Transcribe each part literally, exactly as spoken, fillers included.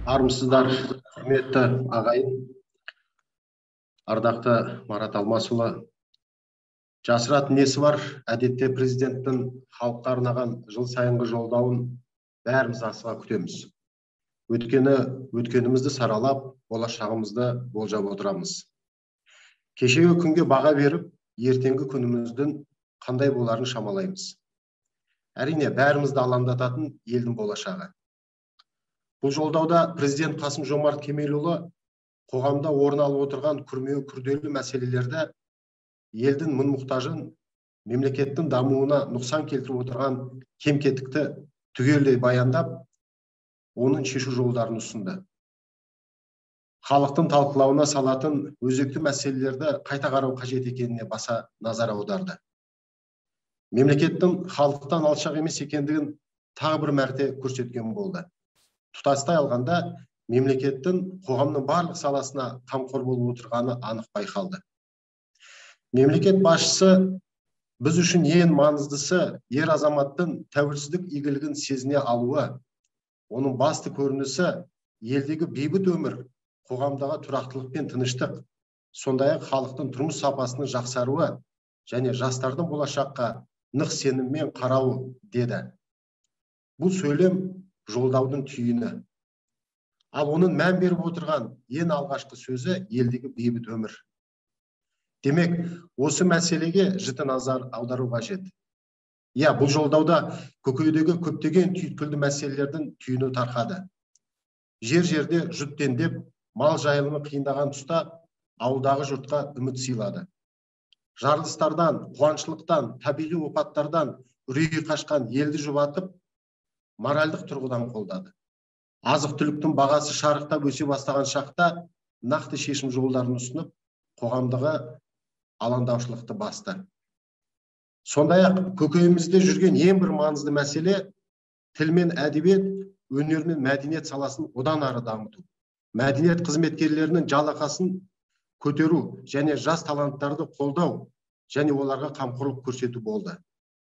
Армысыздар, құрметті ағайын, ардақты Марат Алмасұлы. Жасыратын несі бар? Әдетте президенттің халыққа арнаған жыл сайынғы жолдауын бәріміз асыға күтеміз. Өткені өткенімізді саралап, болашағымызды болжап отырамыз. Кешегі күнге баға беріп, ертеңгі күніміздің қандай боларын шамалаймыз. Әрине, бәрімізді алаңдататын елдің болашағы. Бұл жолдауда президент Қасым Жомарт Кемелұлы қоғамда орын алып отырған күрмеуі күрделі мәселелерді, елдің мұң-мұқтажын, мемлекеттің дамуына нұқсан келтіріп отырған кем-кетікті түгелдей баяндап, оның шешу жолдарын ұсынды. Халықтың талқылауына салатын өзекті мәселелерді қайта қарау қажет екеніне баса назар аударды. Мемлекеттің халықтан алшақ емес екендігін тағы бір мәрте көрсеткен болды. Тұтастай алғанда, мемлекеттің қоғамның барлық саласына қамқор болып отырғаны анық байқалды. Мемлекет басшысы біз үшін ең маңыздысы ер азаматтың тәуелсіздік игілігін сезіне алуы, оның басты көрінісі елдегі бейбіт өмір, қоғамдағы тұрақтылық пен тыныштық, сондай-ақ халықтың тұрмыс сапасының жақсаруы және жастардың болашаққа нық сеніммен қарауы деді. Бұл сөйлем жолдаудың түйіні. Ал оның мән беріп отырған ең алғашқы сөзі елдегі бейбіт өмір. Демек, осы мәселеге жіті назар аудару қажет. Иә, бұл жолдауда көкейдегі көптеген түйткілді мәселелердің түйіні тарқады. Жер-жерде жұттендеп, мал жайылымы қиындаған тұста ауылдағы жұртқа үміт сыйлады. Жарылыстардан, қуаңшылықтан, табиғи апаттардан үрейі қашқан елді жұбатып, моральдық тұрғыдан қолдады. Азық-түліктің бағасы шарықтап өсе бастаған шақта нақты шешім жолдарын ұсынып, қоғамдағы алаңдаушылықты басты. Сондай-ақ көкейімізде жүрген ең бір маңызды мәселе тіл мен әдебиет, өнер мен мәдениет саласын одан ары дамыту. Мәдениет қызметкерлерінің жалақысын көтеру және жас таланттарды қолдау және оларға қамқорлық көрсету болды.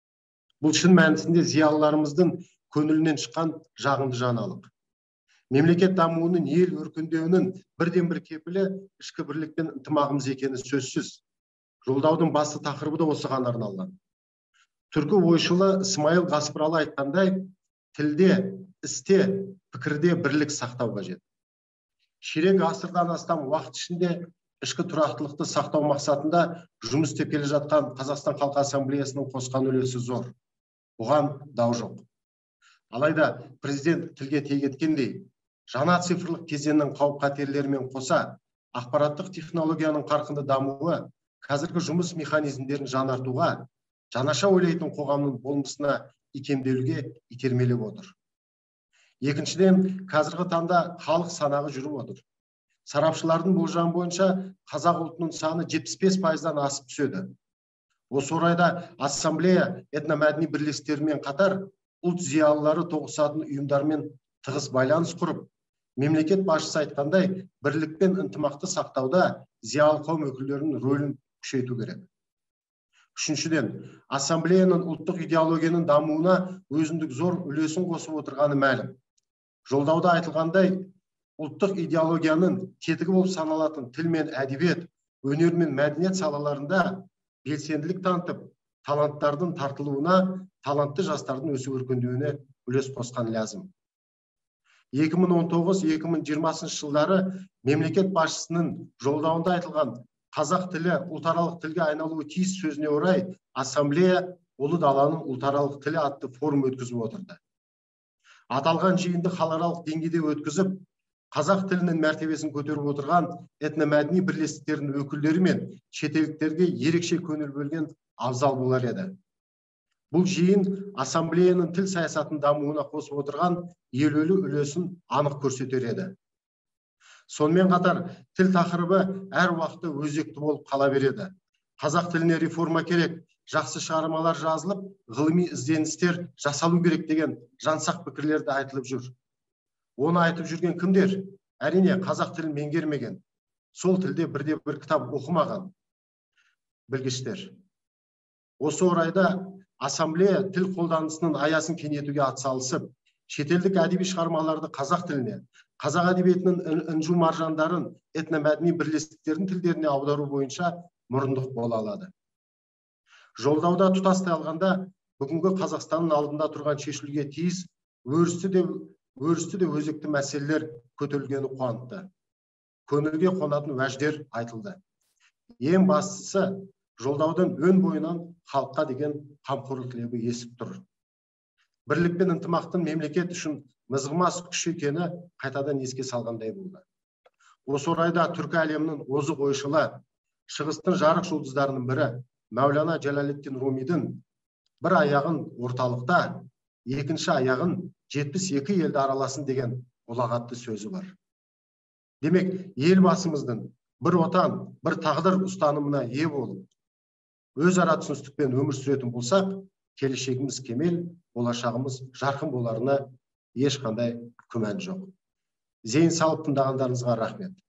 Бұл шын мәнісінде зиялыларымыздың көңілінен шыққан жағымды жаңалық. Мемлекет дамуының, ел өркендеуінің бірден бір кепілі ішкі бірлік пен ынтымағымыз екені сөзсіз. Жолдаудың басты тақырыбы да осыған арналған. Түркі ойшылы Смайыл Ғасыпралы айтқандай, тілде, істе, пікірде бірлік сақтау қажет. Ширек ғасырдан астам уақыт ішінде ішкі тұрақтылықты сақтау мақсатында жұмыс істеп келе жатқан Қазақстан Халқы Ассамблеясының қосқан үлесі зор. Бұған дау жоқ. Алайда президент тілге тиек еткендей, жаңа цифрлық кезеңнің қауіп-қатерлерімен қоса, ақпараттық технологияның қарқынды дамуы қазіргі жұмыс механизмдерін жаңартуға, жаңаша ойлайтын қоғамның болмысына икемделуге итермелеп отыр. Екіншіден, қазіргі таңда халық санағы жүріп отыр. Сарапшылардың болжамы бойынша қазақ ұлтының саны жетпіс бес пайыздан асып түседі. Осы орайда ассамблея этномәдени бірлестіктермен қатар ұлт зиялылары тоғысатын ұйымдармен тығыз байланыс құрып, мемлекет басшысы айтқандай, бірлік пен ынтымақты сақтауда зиялы қауым өкілдерінің рөлін күшейту керек. Үшіншіден, ассамблеяның ұлттық идеологияның дамуына өзіндік зор үлесін қосып отырғаны мәлім. Жолдауда айтылғандай, ұлттық идеологияның тетігі болып саналатын тіл мен әдебиет, өнер мен мәдениет салаларында белсенділік танытып, таланттардың тартылуына, талантты жастардың өсіп өркендеуіне үлес қосқан ләзім. екі мың он тоғыз - екі мың жиырмасыншы жылдары мемлекет басшысының жолдауында айтылған қазақ тілі ұлтаралық тілге айналуы тиіс сөзіне орай ассамблея ұлы даланың ұлтаралық тілі атты форум өткізіп отырды. Аталған жиынды халықаралық деңгейде өткізіп, қазақ тілінің мәртебесін көтеріп отырған этномәдени бірлестіктердің өкілдері мен шетелдіктерге ерекше көңіл бөлген абзал болар еді. Бұл жиын ассамблеяның тіл саясатын дамуына қосып отырған елеулі үлесін анық көрсетер еді. Сонымен қатар, тіл тақырыбы әр уақытта өзекті болып қала береді. Қазақ тіліне реформа керек, жақсы шығармалар жазылып, ғылыми ізденістер жасалу керек деген жансақ пікірлерді айтылып жүр. Оны айтып жүрген кімдер? Әрине, қазақ тілін меңгермеген, сол тілде бірде бір кітап оқымаған білгіштер. Осы орайда ассамблея тіл қолданысының аясын кеңейтуге атсалысып, шетелдік әдеби шығармаларды қазақ тіліне, қазақ әдебиетінің інжу маржандарын этномәдени бірлестіктердің тілдеріне аудару бойынша мұрындық бола алады. Жолдауда тұтастай алғанда, бүгінгі Қазақстанның алдында тұрған шешілуге тиіс өрісті де өрісті де өзекті мәселелер көтерілгені қуантты. Көңілге қонатын уәждер айтылды. Ең бастысы, жолдаудың өн бойынан халыққа деген қамқорлық лебі есіп тұр. Бірлік пен ынтымақтың мемлекет үшін мызғымас күш екені қайтадан еске салғандай болды. Осы орайда түркі әлемінің озық ойшылы, шығыстың жарық жұлдыздарының бірі Мәулана Джалалиддин Румидің бір аяғын орталықта, екінші аяғын жетпіс екі елді араласын деген ұлағатты сөзі бар. Демек, елбасымыздың бір отан, бір тағдыр ұстанымына ие болып, өзара түсіністікпен өмір сүретін болсақ, келешегіміз кемел, болашағымыз жарқын боларына ешқандай күмән жоқ. Зейін салып тыңдағандарыңызға рахмет.